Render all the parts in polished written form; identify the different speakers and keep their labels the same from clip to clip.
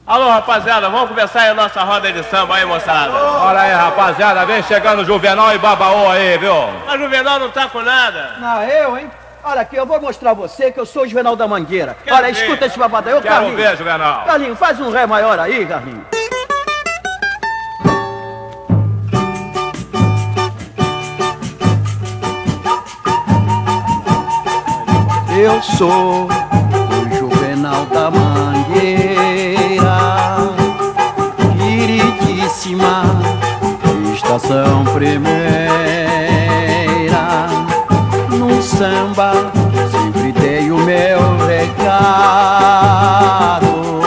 Speaker 1: Alô, rapaziada, vamos começar aí a nossa roda de samba aí, moçada.
Speaker 2: Olha aí, rapaziada, vem chegando o Juvenal e Babaô aí, viu?
Speaker 1: Mas o Juvenal não tá com nada.
Speaker 3: Não, eu, hein? Olha aqui, eu vou mostrar a você que eu sou o Juvenal da Mangueira.
Speaker 1: Quero
Speaker 3: Olha,
Speaker 1: ver.
Speaker 3: escuta esse babado aí, ô
Speaker 2: Quero
Speaker 3: Carlinhos.
Speaker 2: ver, Juvenal.
Speaker 3: Carlinhos, faz um ré maior aí, Carlinhos. Eu sou o Juvenal da Mangueira, queridíssima estação primeira. No samba sempre dei o meu recado.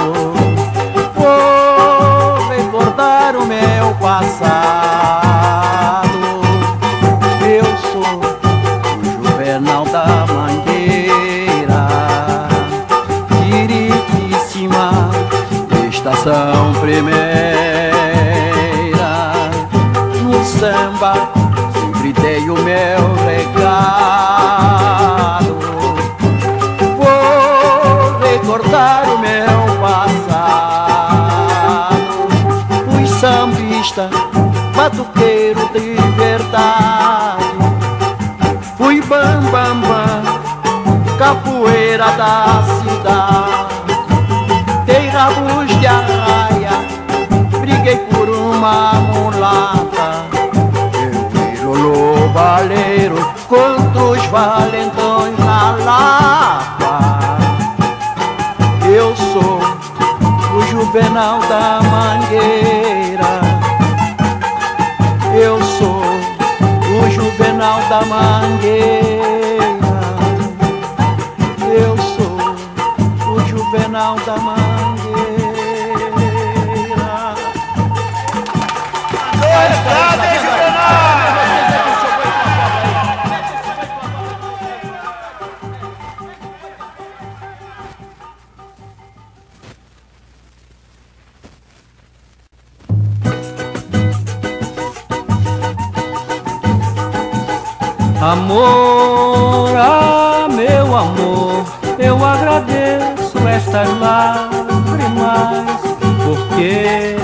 Speaker 3: Vou recordar o meu passado. Eu sou o Juvenal da Mangueira, queridíssima estação primeira. No samba sempre dei o meu recado. Vou recordar o meu passado. Fui sambista, batuqueiro de verdade. Fui bam bam bam, capoeira da cidade. Dei rabos de arraia, briguei por uma mulata. Eu fui lolo baleiro contra os valentões na Lapa. Eu sou o Juvenal da Mangueira. Eu sou o Juvenal da Mangueira. Eu sou o Juvenal da Mangueira.
Speaker 4: Amor, ah meu amor, eu agradeço estas lágrimas, porque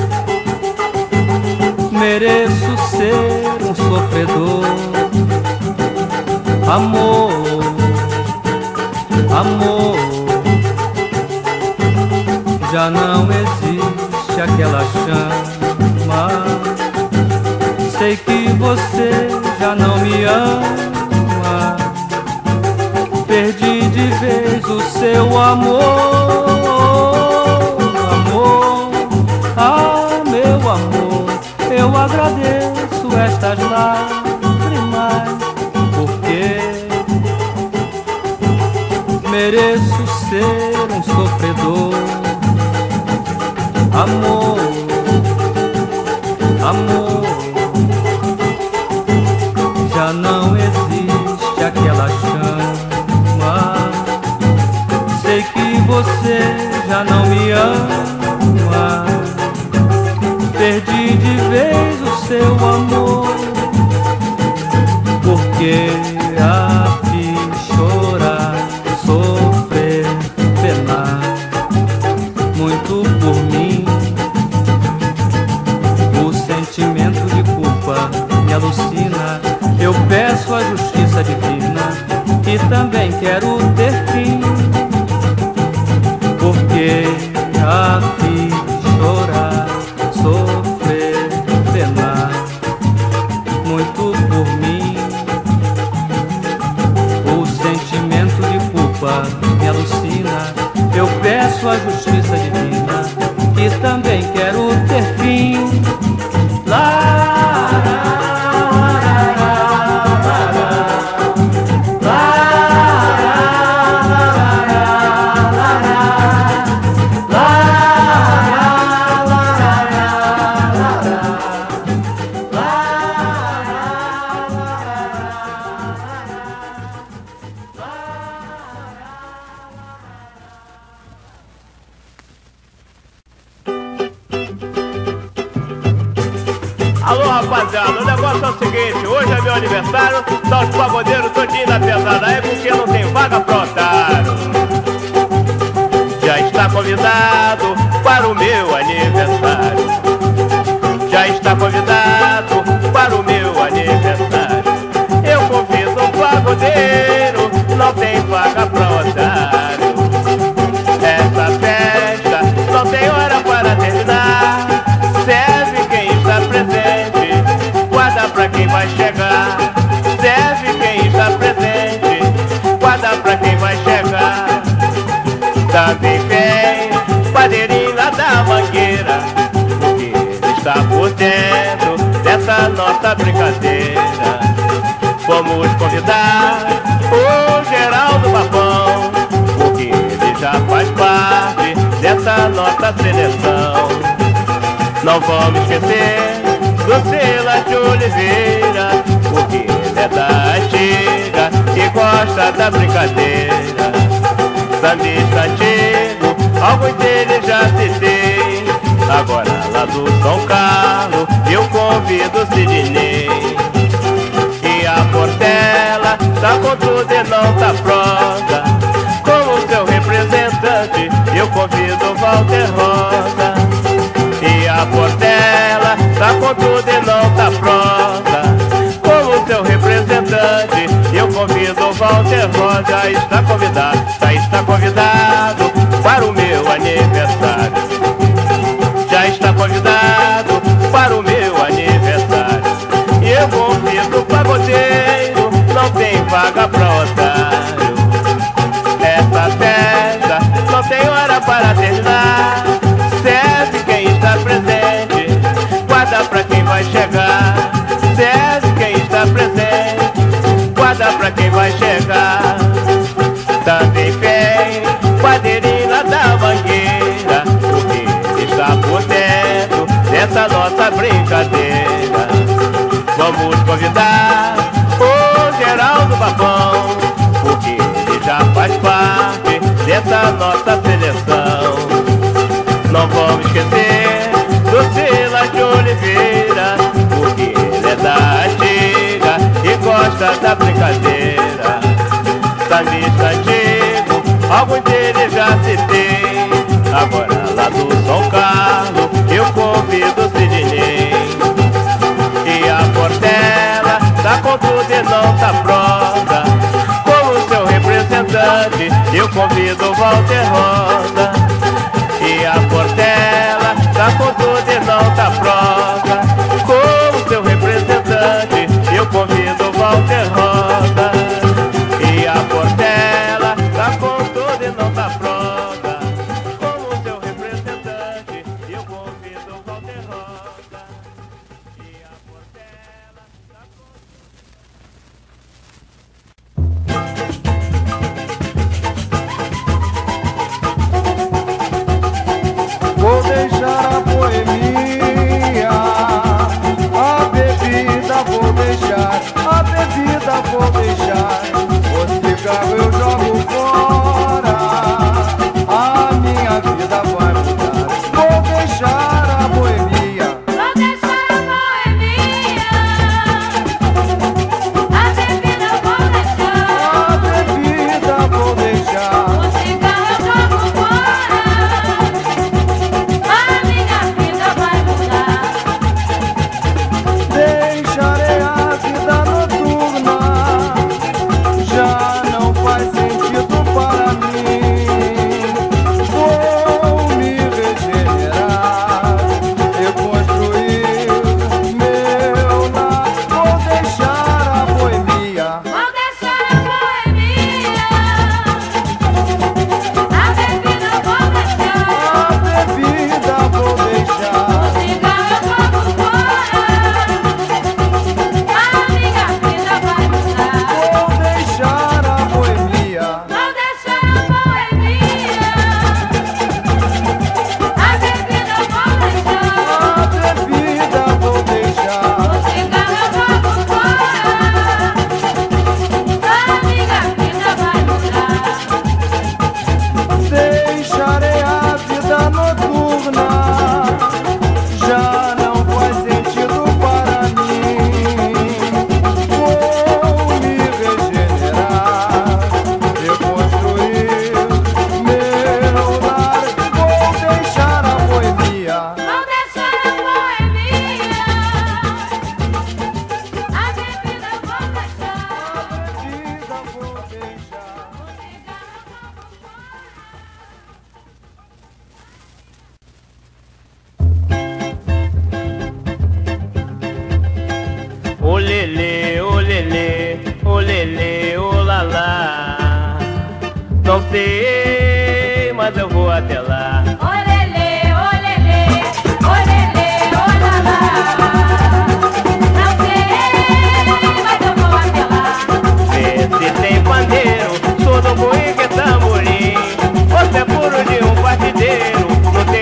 Speaker 4: mereço ser um sofredor. Amor, amor, já não existe aquela chama. Sei que você já não me ama. Perdi de vez o seu amor. Amor, ah meu amor, eu agradeço estas lágrimas, porque mereço ser um sofredor. Amor, amor, já não existe aquela chama. Sei que você já não me ama. Perdi de vez o seu amor, porque a fiz chorar, sofrer, penar muito por mim. O sentimento de culpa me alucina. Eu peço a justiça divina e também quero ter fim, porque a fiz chorar, sofrer, penar muito por mim. O sentimento de culpa me alucina. Eu peço a justiça divina e também quero ter fim.
Speaker 1: Alô, rapaziada, o negócio é o seguinte, hoje é meu aniversário, tá os pagodeiros todinho da pesada aí, porque não tem vaga pro otário. Já está convidado para o meu nossa seleção. Não vamos esquecer do Silas de Oliveira, porque ele é da antiga e gosta da brincadeira. Sambista antigo, alguns deles já citei. Agora lá do São Carlos eu convido o Sidney. E a Portela tá com tudo e não tá pronta. Como seu representante eu convido o Walter Rosa. E a Portela tá com tudo e não tá pronta. Como seu representante eu convido o Walter Rosa. Está convidado para o meu aniversário. Já está convidado para o meu aniversário. E eu convido o pagodeiro, não tem vaga pra otário. Essa festa não tem hora para terminar. Serve quem está presente, guarda pra quem vai chegar. Serve quem está presente, guarda pra quem vai chegar. Também vem Padeirinha da Mangueira, porque está por dentro dessa nossa brincadeira. Vamos convidar o Geraldo Babão, porque ele já faz parte dessa nossa seleção. Não vamos esquecer do Silas de Oliveira, porque ele é da antiga e gosta da brincadeira. Sambista antigo, alguns deles já citei. Agora lá do São Carlos eu convido o Sidney. E a Portela tá com tudo e não tá pronta. Como seu representante eu convido o Walter Rosa. E a Portela tá com tudo e não tá pronta. Como seu representante eu convido o Walter Rosa. E a Portela tá com tudo e não tá pronta. Como seu representante eu convido o Walter Rosa. E a Portela tá com...
Speaker 3: Vou deixar a boemia, a bebida vou deixar, a bebida vou deixar. O cigarro eu jogo fora, a minha vida vai mudar. Vou deixar a boemia,
Speaker 5: Vou deixar a boemia, a bebida vou deixar,
Speaker 3: a bebida vou deixar.
Speaker 5: o cigarro eu jogo fora, a minha vida vai mudar.
Speaker 3: Deixarei a vida noturna, já não faz sentido para mim. Vou me regenerar, reconstruir meu lar. Vou deixar a boemia,
Speaker 5: Vou deixar a boemia, a bebida vou deixar,
Speaker 3: a bebida vou deixar.
Speaker 5: o cigarro eu jogo fora, a minha vida vai mudar.
Speaker 3: Vou deixar a boemia,
Speaker 5: Vou deixar a boemia, a bebida vou deixar,
Speaker 3: a bebida vou deixar.
Speaker 5: o cigarro eu jogo fora, a minha vida vai mudar.
Speaker 3: Deixarei a vida noturna, já não faz sentido para mim. Vou me regenerar, reconstruir meu lar. Vou deixar a boemia,
Speaker 5: Vou deixar a boemia, a bebida vou deixar,
Speaker 3: a bebida vou deixar.
Speaker 5: o cigarro eu jogo fora.
Speaker 1: Ô lelê, ô lelê, ô lelê, ô lalá. Não sei, mas eu vou até lá.
Speaker 5: Olelê, olelê, olelê, olala. Não sei, mas eu vou até lá.
Speaker 1: Vê se tem pandeiro, surdo, buíque, tamborim. Você é puro de um partideiro, não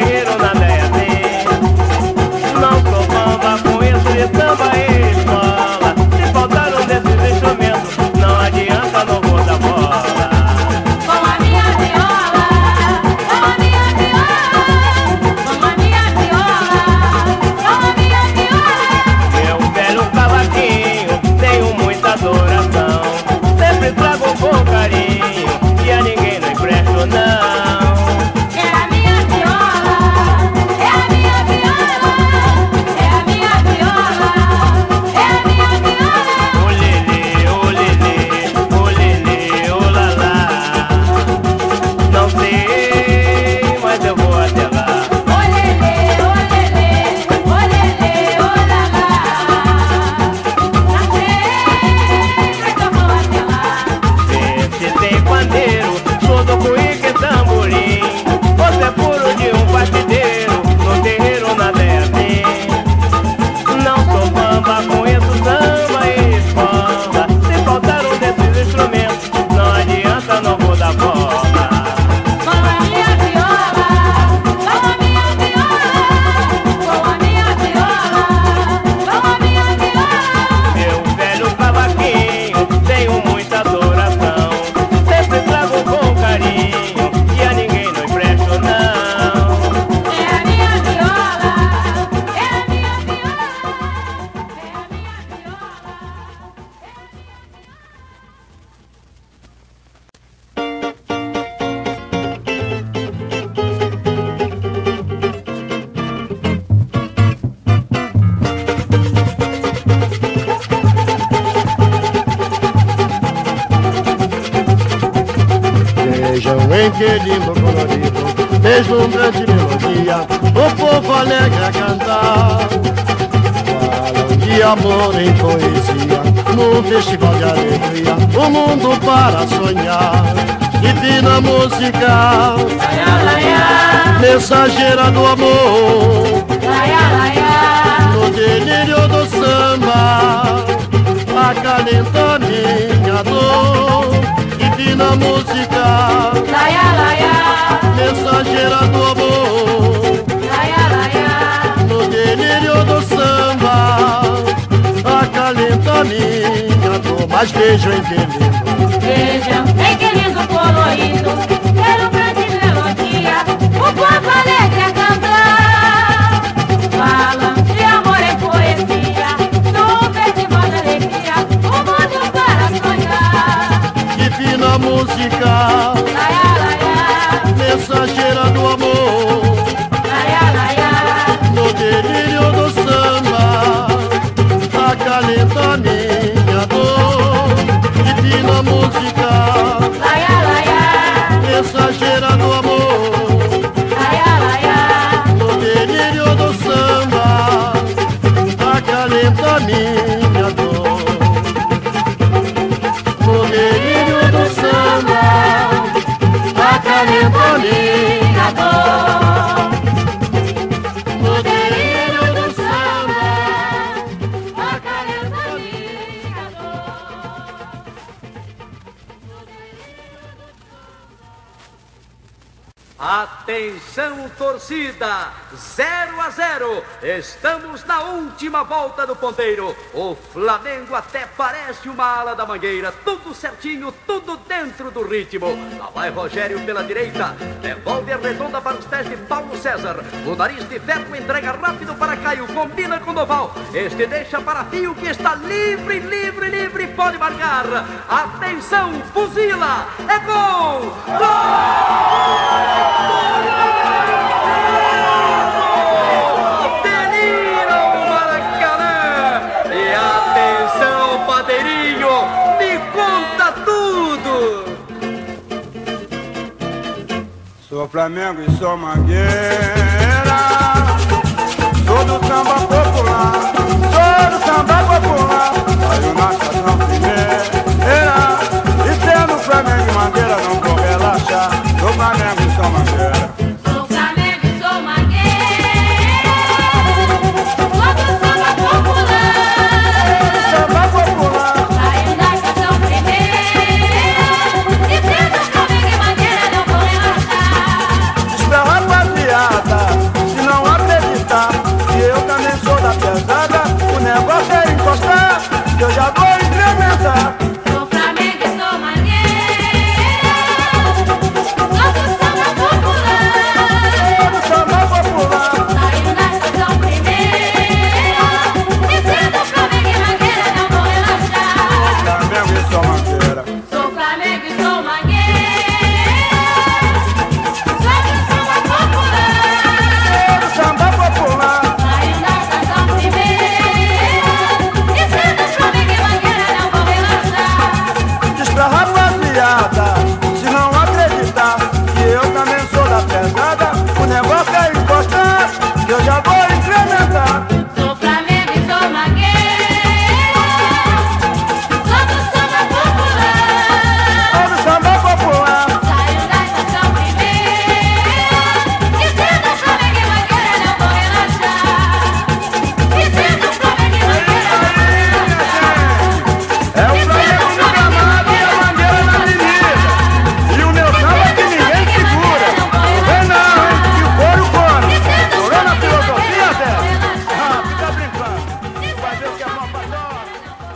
Speaker 3: que lindo colorido, deslumbrante melodia, o povo alegre a cantar. Falam de amor em poesia, num festival de alegria, o mundo para sonhar. Divina música, mensageira do amor, no delírio do samba, acalenta minha dor. Divina música, mensageira do amor, no delírio do samba, acalenta minha dor. Mas vejam em que lindo,
Speaker 5: Vejam, em que lindo colorido, deslumbrante melodia, o povo alegre a cantar. Falam de amor em poesia, no festival de alegria, o mundo para sonhar.
Speaker 3: divina música, mensageira do amor, no delírio do samba, acalenta minha dor. Divina música, mensageira do amor, no delírio do samba, acalenta minha dor. No delírio do samba, acalenta minha dor. No delírio do samba,
Speaker 5: Acalenta minha dor.
Speaker 6: Atenção, torcida! 0-0. Estamos na última volta do ponteiro. O Flamengo até parece uma ala da Mangueira. Tudo certinho, tudo dentro do ritmo. Lá vai Rogério pela direita. Devolve a redonda para os pés de Paulo César. O nariz de ferro entrega rápido para Caio. Combina com Doval. Este deixa para Fio, que está livre, livre, livre. Pode marcar. Atenção, fuzila. É gol! Delira o Maracanã! E atenção, Padeirinho, me conta tudo!
Speaker 7: Sou Flamengo e sou Mangueira, sou do samba popular, sou do samba popular, saio na estação primeira, e sendo Flamengo e Mangueira não vou relaxar, sou Flamengo e sou Mangueira.
Speaker 5: Sou Flamengo e sou Mangueira, sou do samba popular,
Speaker 7: Samba popular,
Speaker 5: saio da estação primeira, e sendo Flamengo e Mangueira não vou relaxar.
Speaker 7: espera rapaziada, se não acreditar, que eu também sou da pesada, o negócio é encostar, que eu já vou incrementar.
Speaker 5: Sou Flamengo e sou Mangueira, sou do samba popular,
Speaker 7: Do samba popular,
Speaker 5: saio da estação primeira, e sendo Flamengo e Mangueira não vou relaxar.
Speaker 7: Flamengo e sou Mangueira.
Speaker 5: Sou Flamengo e sou Mangueira, sou do samba popular,
Speaker 7: Do samba popular,
Speaker 5: saio da estação primeira, e sendo Flamengo e Mangueira não vou relaxar.
Speaker 7: diz pra rapaziada, se não acreditar, que eu também sou da pesada, o negócio é encostar, que eu já vou incrementar.
Speaker 5: Sou Flamengo e sou Mangueira, sou do samba popular,
Speaker 7: Do samba popular,
Speaker 5: saio da estação primeira, e sendo Flamengo e Mangueira não vou relaxar. E sendo Flamengo e Mangueira não vou relaxar.
Speaker 7: é o Flamengo no gramado e a Mangueira na avenida. E o meu samba que ninguém segura. Vem não, hein, que o couro come. Morou na filosofia, Zé? Ah, fica brincando. Vai ver o que é mal pra nós.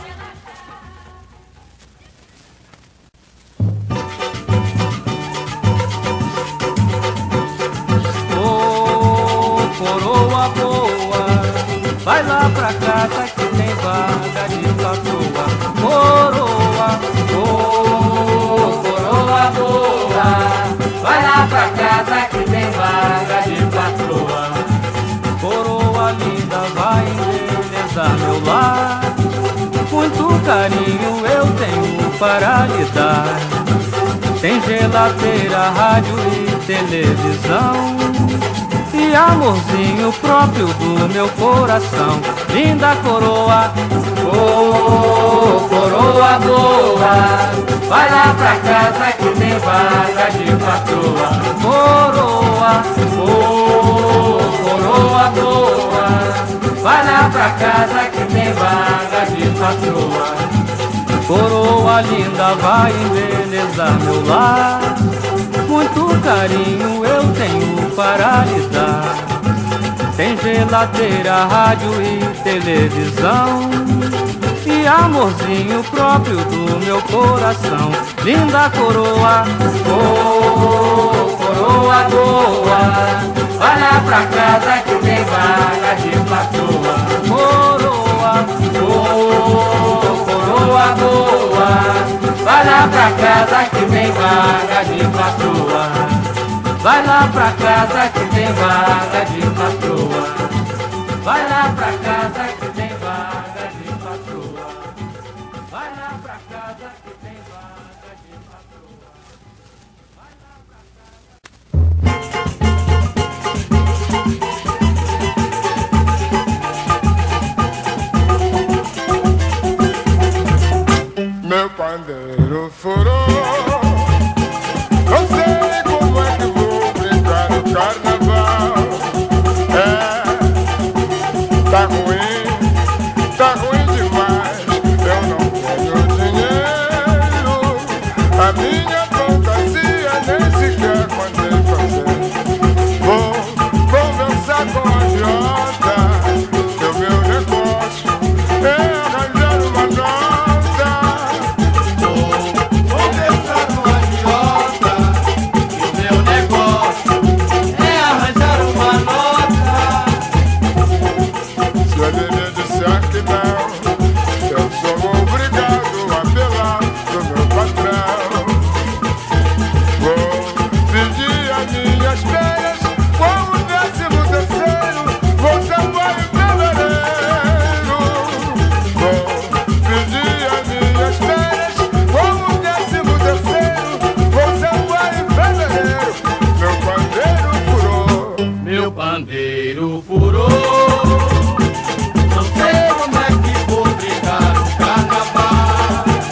Speaker 4: Ô, coroa boa, vai lá pra casa que tem vaga de patroa. Coroa, ô, coroa boa, vai lá pra casa que tem vaga de patroa. Coroa linda, vai embelezar meu lar. Muito carinho eu tenho para lhe dar. Tem geladeira, rádio e televisão, e amorzinho próprio do meu coração. Linda coroa, oh, coroa boa, vai lá pra casa que tem vaga de patroa. Coroa, oh, coroa boa, vai lá pra casa que tem vaga de patroa. Coroa linda, vai embelezar meu lar, muito carinho eu tenho para lhe dar. Tem geladeira, rádio e televisão, e amorzinho próprio do meu coração. Linda coroa, oh, coroa boa, vai lá pra casa que tem vaga de patroa. Coroa, oh, coroa boa, vai lá pra casa que tem vaga de patroa. Vai lá pra casa que tem vaga de patroa. Vai lá pra casa que tem vaga de patroa. Vai lá pra casa que tem vaga de patroa. Vai lá pra
Speaker 8: casa. Meu pandeiro furou, não sei como é que vou brincar no carnaval. Tá ruim demais, eu não tenho dinheiro. A minha fantasia nem sequer mandei fazer. Vou conversar com a Jota, que o meu negócio é arranjar uma nota. Vou conversar com a Jota, que o meu negócio é arranjar uma nota. Se a Lelê disser que não, eu sou obrigado a apelar pro meu patrão. Vou pedir as minhas férias com o 13º, vou salvar em fevereiro. Vou pedir as minhas férias com o 13º, vou salvar em fevereiro. Meu pandeiro furou,
Speaker 1: Meu pandeiro furou, não sei como é que vou brincar no carnaval.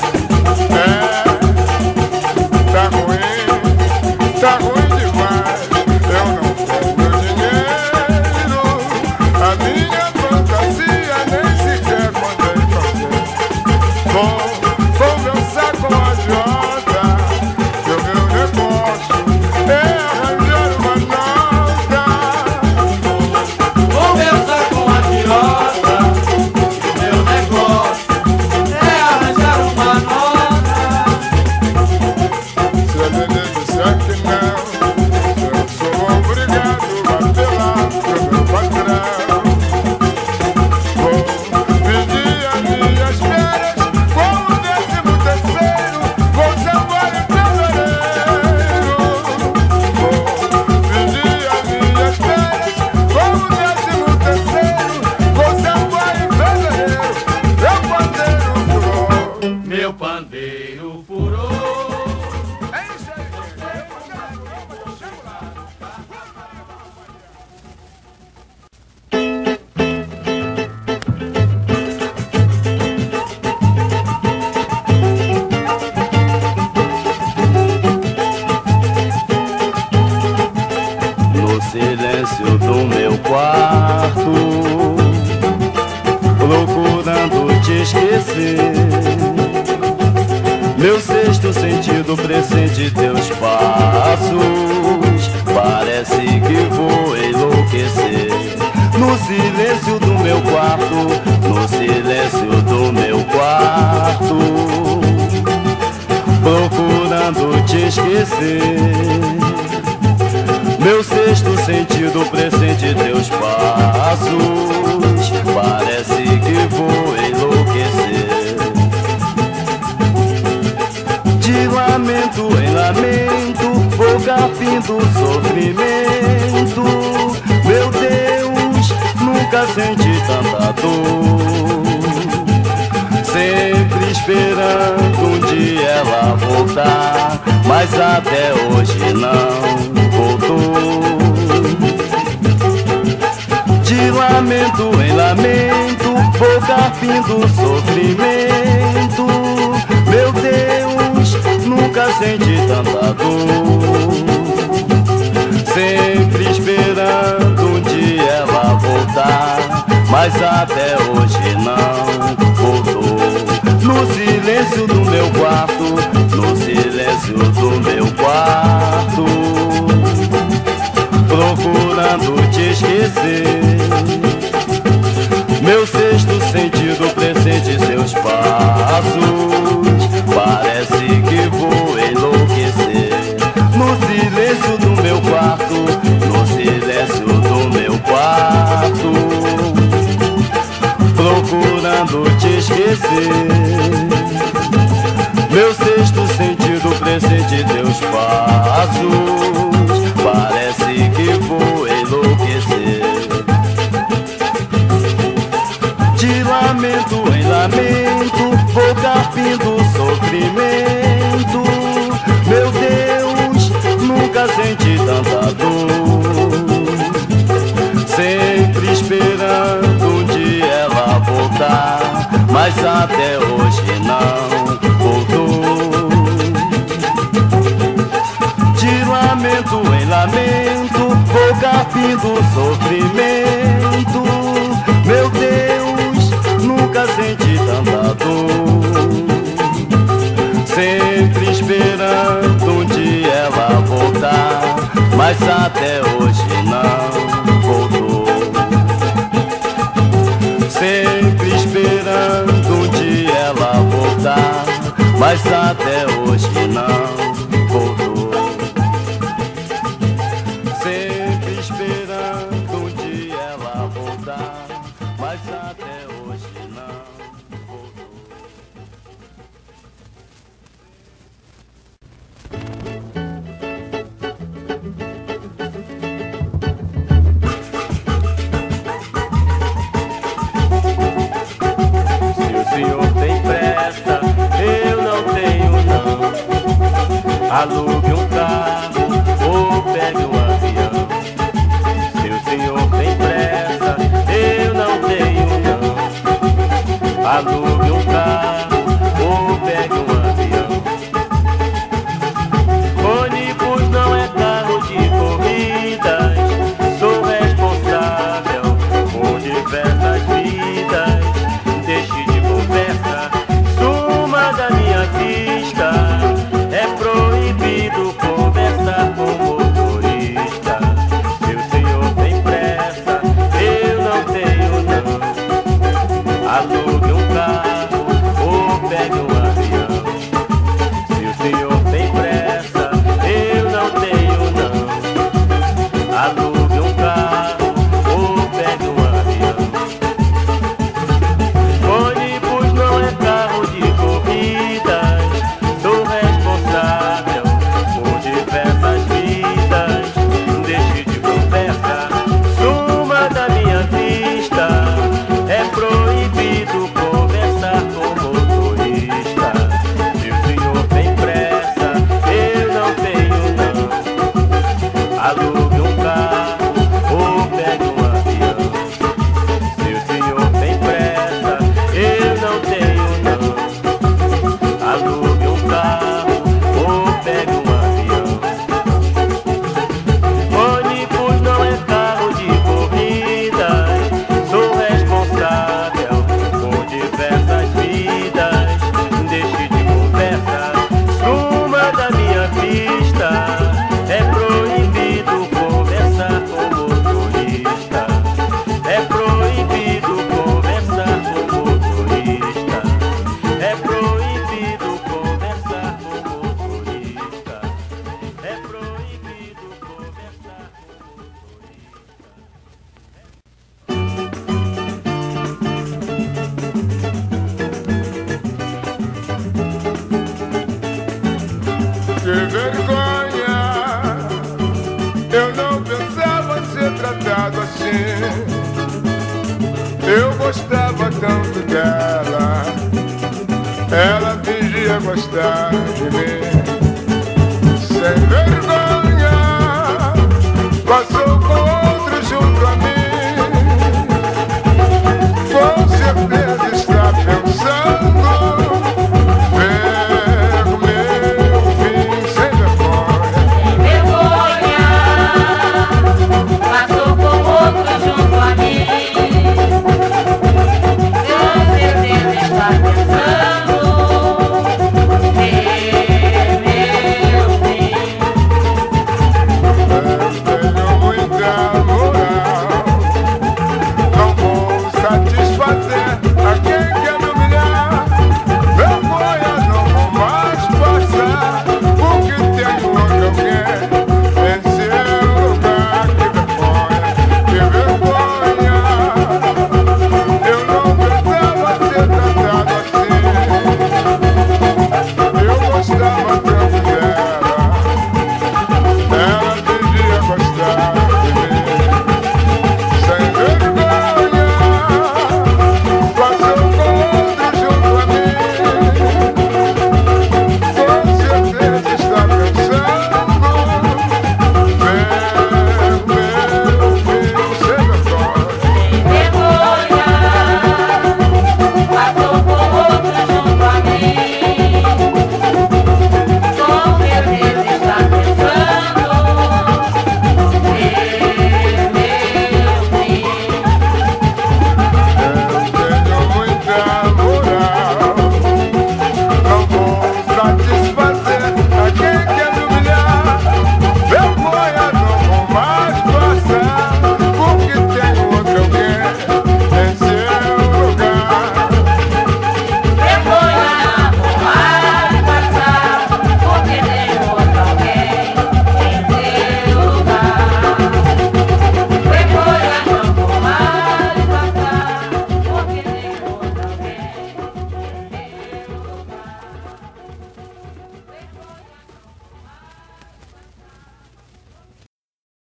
Speaker 8: Tá ruim demais, eu não tenho dinheiro. A minha fantasia nem sequer mandei fazer. Vou conversar com a Jota, que o meu negócio é arranjar uma nota.
Speaker 1: Conversar com a Jota, que o meu negócio é arranjar uma nota.
Speaker 8: Se a Lelê disser que não, eu sou obrigado a apelar pro meu patrão. Vou pedir as minhas férias com o 13º, vou salvar em fevereiro. Vou pedir as minhas férias com o 13º, vou salvar em fevereiro. Meu pandeiro furou.
Speaker 1: Meu pandeiro furou.
Speaker 8: É isso aí,
Speaker 3: No silêncio do meu quarto, procurando te esquecer. Meu sexto sentido pressente teus passos, parece que vou enlouquecer. No silêncio do meu quarto, no silêncio do meu quarto, procurando te esquecer. Meu sexto sentido pressente teus passos, parece que vou enlouquecer. De lamento em lamento, vou carpindo sofrimento. Meu Deus, nunca senti tanta dor. Sempre esperando um dia ela voltar, mas
Speaker 1: mas até hoje não voltou. De lamento em lamento, vou carpindo sofrimento. Meu Deus, nunca senti tanta dor. Sempre esperando um dia ela voltar, mas até hoje não voltou. No silêncio do meu quarto, no silêncio do meu quarto, procurando te esquecer. Meu sexto sentido pressente seus passos, parece que vou enlouquecer. No silêncio do meu quarto, no silêncio do meu quarto, procurando te esquecer. Meu sexto sentido pressente teus passos, parece que vou enlouquecer. De lamento em lamento, vou carpindo sofrimento. Meu Deus, nunca senti tanta dor. Sempre esperando um dia ela voltar, mas até hoje não voltou. De lamento em lamento, vou carpindo sofrimento. Meu Deus, nunca senti tanta dor. Sempre esperando um dia ela voltar, mas até hoje não voltou. Sempre esperando um dia ela voltar, mas até hoje não voltou. Sempre esperando um dia ela voltar, mas até hoje não voltou. Se o senhor tem pressa, eu não tenho não. Alugue um carro ou pegue um avião. Se o senhor tem pressa, eu não tenho não. Alugue um carro ou pegue um avião. Ônibus não é carro de corridas. Sou responsável por diversas vidas. Deixe de conversa, suma da minha vista. É proibido conversar com motorista. Se o senhor tem pressa, eu não tenho não. Alugue um carro ou pegue um avião. Se o senhor tem pressa, eu não tenho não. Alugue um carro ou pegue um avião. Ônibus não é carro de corridas. Sou responsável por diversas vidas. Deixe de conversa, suma da minha vista. É proibido conversar com motorista. Se o senhor tem pressa, eu não tenho não. Alugue um carro ou pegue um avião. Se o senhor tem pressa, eu não tenho não. Alugue um carro ou pegue um avião. Ônibus não é carro de corridas. Sou responsável por diversas vidas. Deixe de conversa, suma da minha vista. É proibido conversar com motorista. É proibido conversar com motorista. É proibido conversar com motorista. É proibido conversar com
Speaker 8: Que vergonha, eu não pensava ser tratado assim. Eu gostava tanto dela, ela fingia gostar de mim. sem vergonha.